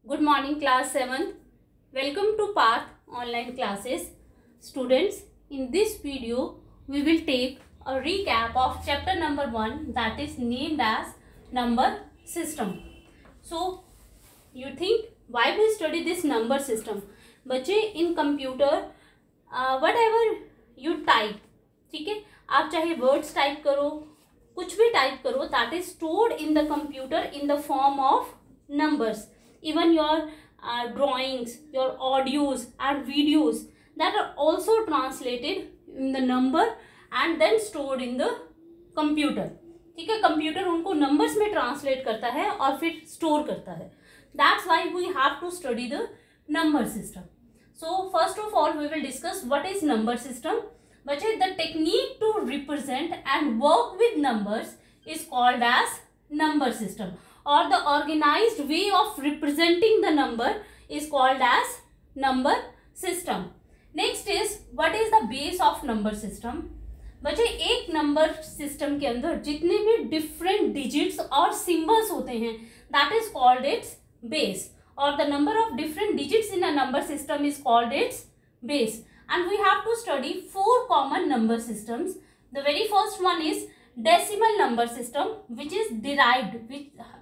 Good morning, class 7th. Welcome to Path online classes. Students, in this video, we will take a recap of chapter number 1 that is named as number system. So, you think why we study this number system? बच्चे in computer, whatever you type, ठीक है, आप चाहे words type करो, कुछ भी type करो, that is stored in the computer in the form of numbers. Even your drawings, your audios and videos that are also translated in the number and then stored in the computer. ठीक है, computer उनको numbers में translate करता है और फिर store करता है. That's why we have to study the number system. So first of all we will discuss what is number system. बच्चे, the technique to represent and work with numbers is called as number system, or the organized way of representing the number is called as number system. Next is what is the base of number system. बच्चे, एक number system के अंदर जितने भी different digits और symbols होते हैं that is called its base, और the number of different digits in a number system is called its base. And we have to study 4 common number systems. The very first one is decimal number system, which is derived,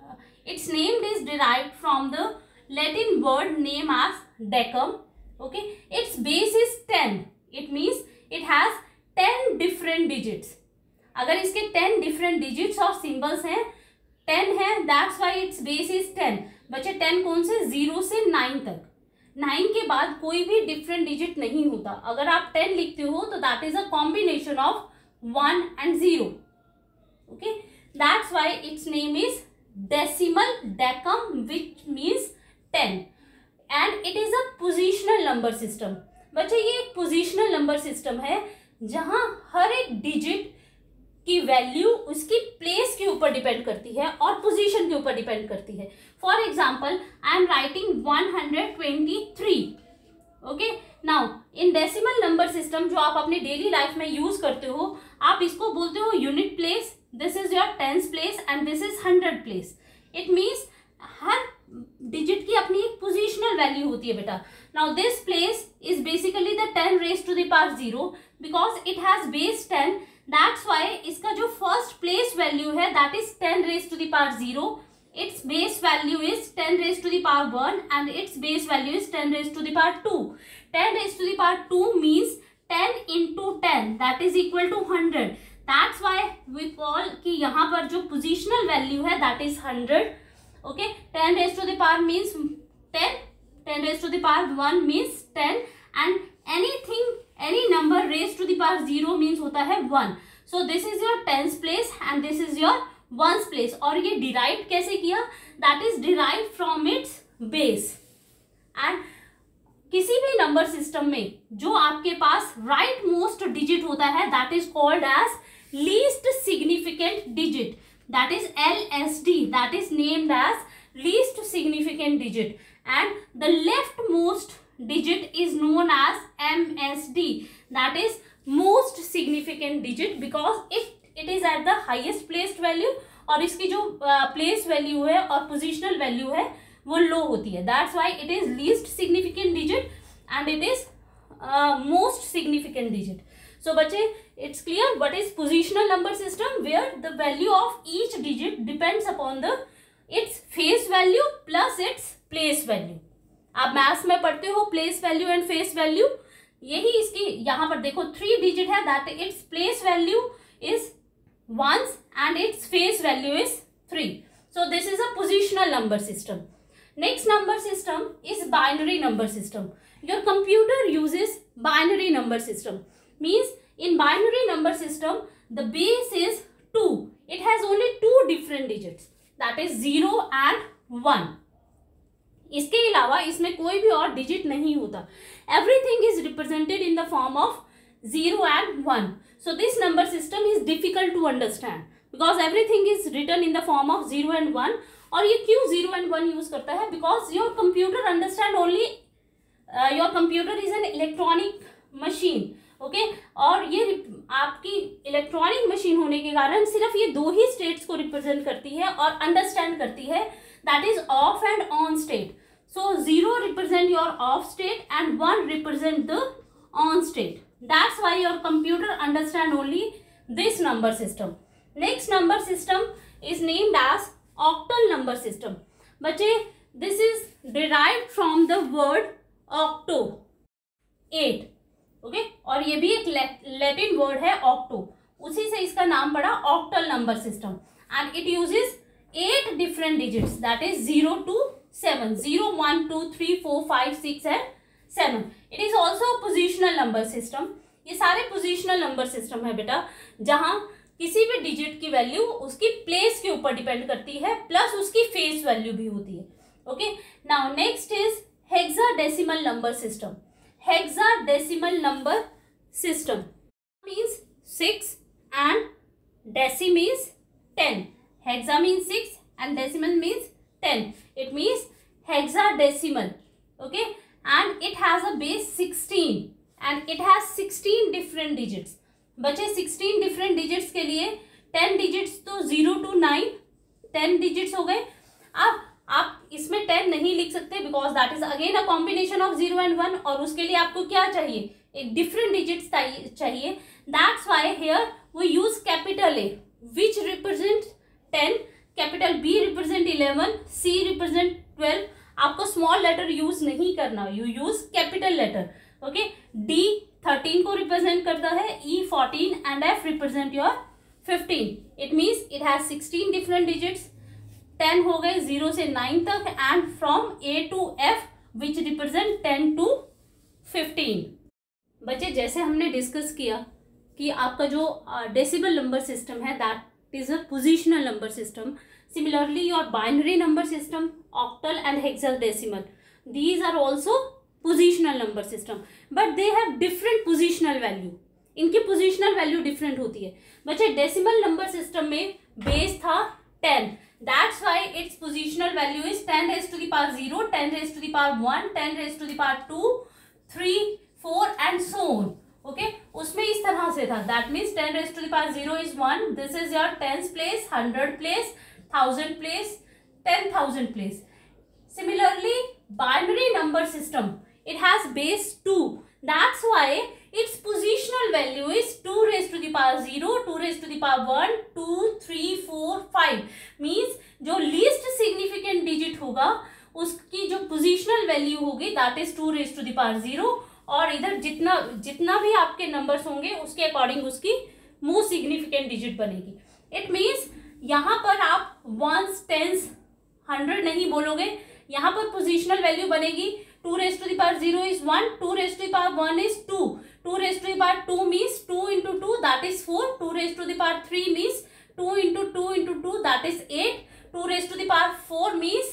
its name is derived from the Latin word name as decum. Okay, its base is 10. It means it has 10 different digits. अगर इसके 10 different digits और symbols हैं, 10 है, that's why its base is 10. बच्चे 10 कौन से? 0 से 9 तक. 9 के बाद कोई भी डिफरेंट डिजिट नहीं होता. अगर आप 10 लिखते हो तो that is a combination of 1 and 0. Okay, that's why its name is decimal decem, which means 10. And it is a positional number system. बच्चे, ये एक पोजिशनल नंबर सिस्टम है जहां हर एक डिजिट की वैल्यू उसकी प्लेस के ऊपर डिपेंड करती है और पोजीशन के ऊपर डिपेंड करती है. For example, I am writing 123. Okay, now in decimal number system जो आप अपने डेली लाइफ में यूज करते हो, आप इसको बोलते हो unit place. This is your tens place and this is 100 place. It means हर डिजिट की अपनी एक पोजिशनल वैल्यू होती है बेटा. Now this place is basically the 10 raised to the power 0 because it has base 10. That's why इसका जो first place value है that is 10 raised to the power 0. Its base value is 10 raised to the power 1 and its base value is 10 raised to the power 2. 10 raised to the power 2 means 10 into 10 that is equal to 100. That's why we call कि यहाँ पर जो positional value है that is 100. Okay, 10 raised to the power means 10. 10 raised to the power 1 means 10 and any number raised to the power 0 means होता है 1. So this is your tens place and this is your ones place. और ये derived कैसे किया? That is derived from its base. And किसी भी number system में जो आपके पास राइट मोस्ट डिजिट होता है that is called as least significant digit. That is LSD. That is named as least significant digit. And the leftmost digit is known as MSD. That is most significant digit because it is at the highest placed value और इसकी जो place value है और positional value है वो low होती है. That's why it is least significant digit and it is most significant digit. So बच्चे, it's clear what is positional number system, where the value of each digit depends upon its face value plus its place value. आप maths में पढ़ते हो place value and face value. यही इसकी यहाँ पर देखो 3 डिजिट है that its place value is 1 and its face value is 3. So this is a positional number system. Next number system is binary number system. Your computer uses binary number system. Means in binary number system the base is 2. It has only 2 different digits that is 0 and 1. इसके अलावा इसमें कोई भी और digit नहीं होता. Everything is represented in the form of 0 and 1. So this number system is difficult to understand because everything is written in the form of 0 and 1. और ये क्यों 0 and 1 यूज करता है? Because your computer understand only, your computer is an electronic machine. Okay, और ये आपकी electronic machine होने के कारण सिर्फ ये 2 ही स्टेट्स को रिप्रेजेंट करती है और अंडरस्टैंड करती है, that is off and on state. So your off state and 1 represent the on state. That's why your computer understand only this number system. Next number system is named as octal number system. बच्चे, this is derived from the word octo, 8. Okay, और ये भी एक Latin word है octo, उसी से इसका नाम पड़ा octal number system. And it uses 8 different digits, that is 0 to 7, 0, 1, 2, 3, 4, 5, 6 and 7. It is also a positional number system. ये सारे positional number system है बेटा, जहां किसी भी डिजिट की वैल्यू उसकी प्लेस के ऊपर डिपेंड करती है, प्लस उसकी फेस वैल्यू भी होती है. Okay, now next is hexadecimal number system. Hexadecimal number system means 6 and deci means 10. Hexa means 6 and decimal means 10. It means hexadecimal. Okay, and it has a base 16 and it has 16 different digits. बचे 16 different digits के लिए 10 digits तो 0 to 9 10 digits हो गए. अब आप इसमें 10 नहीं लिख सकते because that is again a combination of 0 and 1, और उसके लिए आपको क्या चाहिए, एक डिफरेंट डिजिट्स चाहिए. That's why here we use capital A which represent 10, capital B represent 11, C represent 12. आपको स्मॉल लेटर यूज नहीं करना, you use capital letter. Okay, D 13 को रिप्रेजेंट करता है, E 14 and F represent your 15. It means it has 16 different digits. 10 हो गए 0 से 9 तक and from A to F which represent 10 to 15. बच्चे, जैसे हमने डिस्कस किया कि आपका जो डेसिमल नंबर सिस्टम है that is a positional number system. Similarly your binary number system, octal and hexadecimal, these are also positional number system, but they have different positional value. इनकी positional value different होती है. बच्चे, decimal number system में base था 10. That's why its positional value is 10 raised to the power 0, 10 raised to the power 1, 10 raised to the power 2, 3, 4 and so on. Okay, उसमें इस तरह से था. That means 10 raised to the power 0 is 1. This is your 10th place, 100th place, 1000th place, 10,000 place. Similarly, binary number system, it has base 2. That's why its positional value is 2 raised to the power 0, 2 raised to the power 1, 2, 3, 4, 5. Means जो least significant digit होगा उसकी जो positional value होगी that is 2 raised to the power 0, और इधर जितना भी आपके numbers होंगे उसके according उसकी most significant digit बनेगी. It means यहाँ पर आप ones, tens, 100 नहीं बोलोगे, यहाँ पर positional value बनेगी 2 raised to the power 0 is 1, 2 raised to the power 1 is 2, 2 raised to the power 2 means 2 into 2 that is 4, 2 raised to the power 3 means 2 into 2 into 2 that is 8, 2 raised to the power 4 means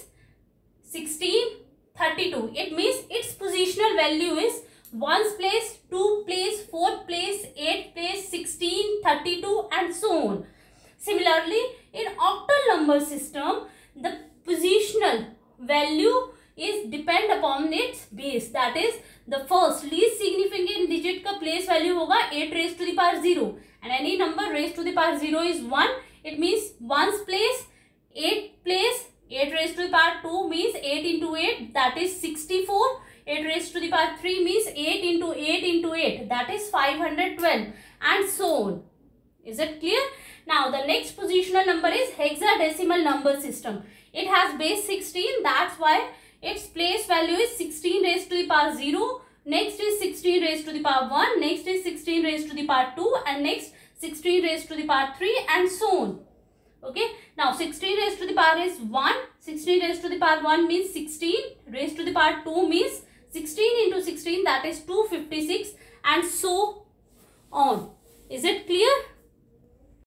16, 32. It means its positional value is 1's place, 2 place, 4 place, 8 place, 16, 32 and so on. Similarly, in octal number system, the positional value is depend upon its base. That is, the first least significant digit का place value होगा 8 raised to the power 0, and any number raised to the power 0 is 1. It means 1's place, 8 place, 8 raised to the power 2 means 8 into 8 that is 64. 8 raised to the power 3 means 8 into 8 into 8 that is 512 and so on. Is it clear? Now the next positional number is hexadecimal number system. It has base 16. That's why its place value is 16 raised to the power 0, next is 16 raised to the power 1, next is 16 raised to the power 2 and next 16 raised to the power 3 and so on. Okay, now 16 raised to the power is 1, 16 raised to the power 1 means 16, raised to the power 2 means 16 into 16 that is 256 and so on. Is it clear?